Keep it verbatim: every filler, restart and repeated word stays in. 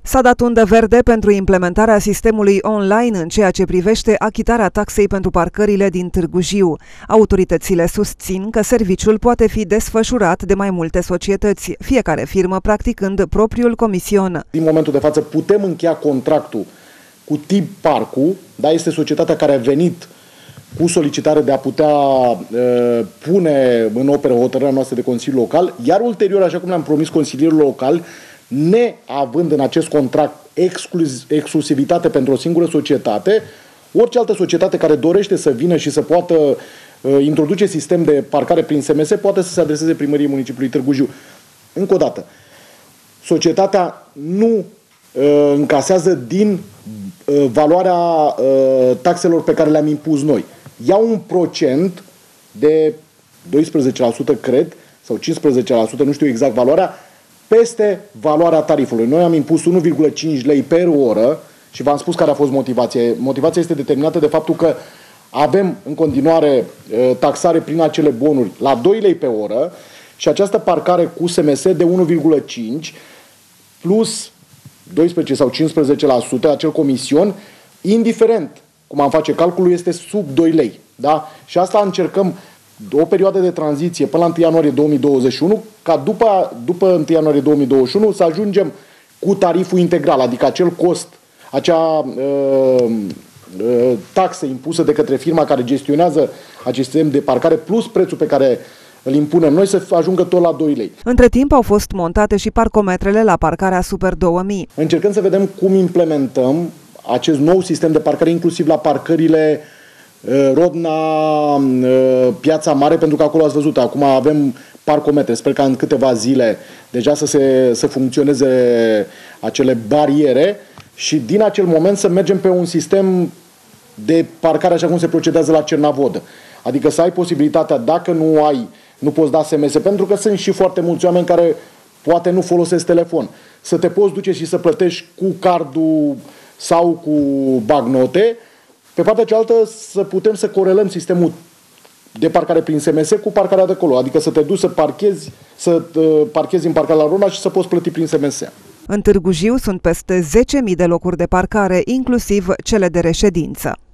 S-a dat undă verde pentru implementarea sistemului online în ceea ce privește achitarea taxei pentru parcările din Târgu Jiu. Autoritățile susțin că serviciul poate fi desfășurat de mai multe societăți, fiecare firmă practicând propriul comision. Din momentul de față putem încheia contractul cu Tip Parcu, da, este societatea care a venit cu solicitare de a putea uh, pune în operă hotărârea noastră de Consiliu Local, iar ulterior, așa cum le-am promis Consilierul Local, neavând în acest contract exclus, exclusivitate pentru o singură societate, orice altă societate care dorește să vină și să poată uh, introduce sistem de parcare prin S M S poate să se adreseze primăriei municipiului Târgu Jiu. Încă o dată, societatea nu uh, încasează din uh, valoarea uh, taxelor pe care le-am impus noi. Ia un procent de doisprezece la sută, cred, sau cincisprezece la sută, nu știu exact valoarea, peste valoarea tarifului. Noi am impus unu virgulă cinci lei per oră și v-am spus care a fost motivația. Motivația este determinată de faptul că avem în continuare taxare prin acele bonuri la doi lei pe oră și această parcare cu S M S de unu virgulă cinci plus doisprezece sau cincisprezece la sută, acel comision, indiferent cum am face calculul, este sub doi lei. Da? Și asta încercăm o perioadă de tranziție până la întâi ianuarie două mii douăzeci și unu, ca după, după întâi ianuarie două mii douăzeci și unu să ajungem cu tariful integral, adică acel cost, acea uh, uh, taxă impusă de către firma care gestionează acest sistem de parcare, plus prețul pe care îl impunem noi, să ajungă tot la doi lei. Între timp au fost montate și parcometrele la parcarea Super două mii. Încercăm să vedem cum implementăm acest nou sistem de parcare, inclusiv la parcările Rodna, Piața Mare, pentru că acolo ați văzut, acum avem parcometre. Sper că în câteva zile deja să, se, să funcționeze acele bariere și din acel moment să mergem pe un sistem de parcare așa cum se procedează la Cernavodă. Adică să ai posibilitatea, dacă nu ai, nu poți da S M S, pentru că sunt și foarte mulți oameni care poate nu folosesc telefon, să te poți duce și să plătești cu cardul sau cu bagnote. Pe partea cealaltă să putem să corelăm sistemul de parcare prin S M S cu parcarea de acolo, adică să te duci să parchezi, să parchezi în parcarea la Rona și să poți plăti prin S M S. În Târgu Jiu sunt peste zece mii de locuri de parcare, inclusiv cele de reședință.